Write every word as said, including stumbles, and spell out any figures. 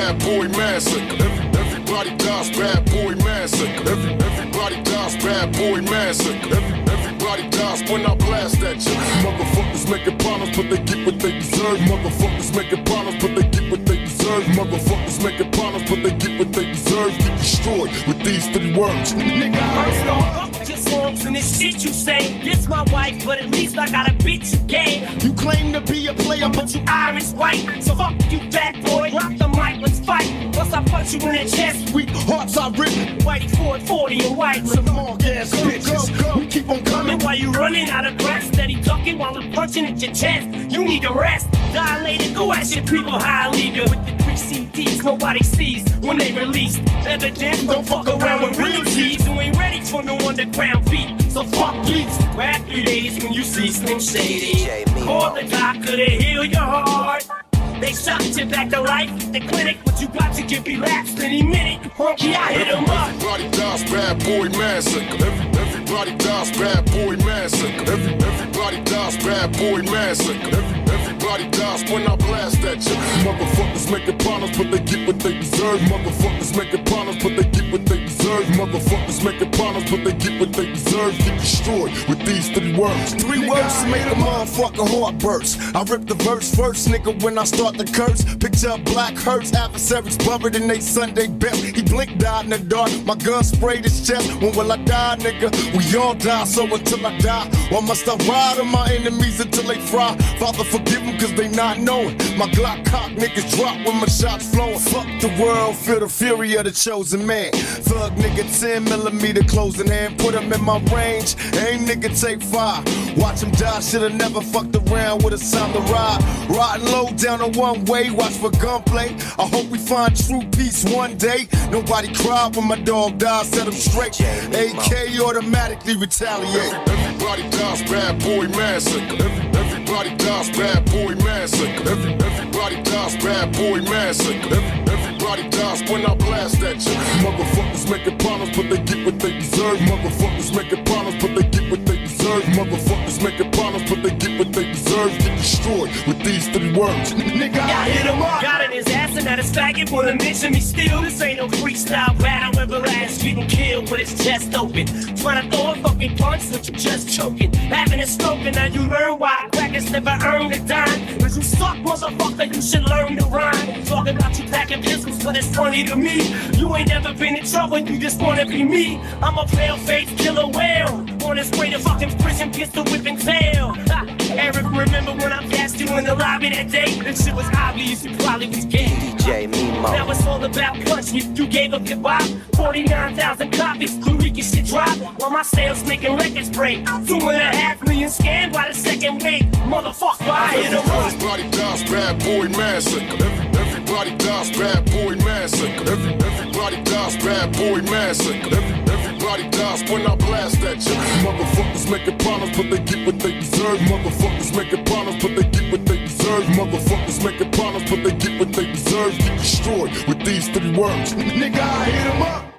bad boy massacre. Every, everybody dies, bad boy massacre. Every, everybody dies, bad boy massacre. Every, everybody dies when I blast at you. Motherfuckers making problems, but they get what they deserve. Motherfuckers making problems, but they get what they deserve. Motherfuckers making problems, but they get what they deserve. Get destroyed with these three words. Nigga, first off, fuck your songs and this shit you say. This my wife, but at least I got a bitch you gay. You claim to be a player, but you Irish white. So fuck you, fat boy. Drop the mic, let's fight. Once I punch you in the chest, weak hearts are ripping. Whitey four forty and white. Some more gas bitches. Go, go. We keep on coming while you running out of breath. Steady ducking while I'm punching at your chest. You need to rest. Dilated, go ask your people how I leave you with the three C Ds nobody sees when they release. Evidence, don't fuck around with real G's who ain't ready for no underground beat. So fuck please, rap three days when you see Slim Shady. Call the doctor to heal your heart. They shot you back to life at the clinic, but you got to get relapsed any minute. Honky, I hit 'em up. Everybody dies, bad boy massacre. Every, everybody dies, bad boy massacre. Every, everybody dies, bad boy massacre. Every, everybody dies when I blast at you. Motherfuckers making problems, but they get what they deserve. Motherfuckers making problems, but they get what they deserve. Motherfuckers making problems, but they get what they deserve. Get destroyed with these three words. Three words to make a motherfucking heart burst. I rip the verse first, nigga, when I start the curse. Picture a black hearse, adversaries buried in they Sunday best. He blinked, died in the dark, my gun sprayed his chest. When will I die, nigga? We all die, so until I die, or must I ride on my enemies until they fry? Father, forgive them cause they not knowing. My Glock cock niggas drop when my shots flowing. Fuck the world, feel the fury of the chosen man. Thug nigga, ten millimeter closing hand, put him in my range. Aim nigga, take five. Watch him die, shoulda never fucked around with a sound to ride. Riding low down the one way, watch for gunplay. I hope we find true peace one day. Nobody cried when my dog died, set him straight. A K automatically retaliate. Everybody dies, bad boy massacre. Every, everybody dies, bad boy massacre. Every, everybody dies, bad boy massacre. Every, everybody dies when I blast at you. Motherfuckers making problems, but they get what they deserve. Motherfuckers making problems, but they get what they deserve. Motherfuckers making problems, but they get what they deserve. Get destroyed with these three words. Nigga, I hit him up. Got in his ass and that his faggot wanna mention me still. This ain't no freestyle battle, everlast getting killed with his chest open. Trying to throw a fucking punch, but you just choking. Having a stroke and now you learn why crackers never earned a dime. Cause you suck, motherfucker, you should learn to rhyme. Talking about you packing pistols, but it's funny to me. You ain't never been in trouble, you just wanna be me. I'm a pale-faced killer whale, on his way to fucking prison, pistol whipping tail. Ha, Eric, remember when I passed you in the lobby that day? This shit was obvious, you probably was gay. D J Mimo. Now it's all about punching. You gave up your bop. forty-nine thousand copies, Eureka shit drop. While my sales making records break. Two and a half million scanned by the second week. Motherfucker, I hit a run. Everybody dies, bad boy massacre. Every, everybody dies, bad boy massacre. Every, everybody dies, bad boy massacre. Every, everybody dies when I blast at you. Motherfuckers making problems, but they get what they deserve. Motherfuckers making problems, but they get what they deserve. Motherfuckers making problems, but they get what they deserve. Get destroyed with these three words. Nigga, I hit him up.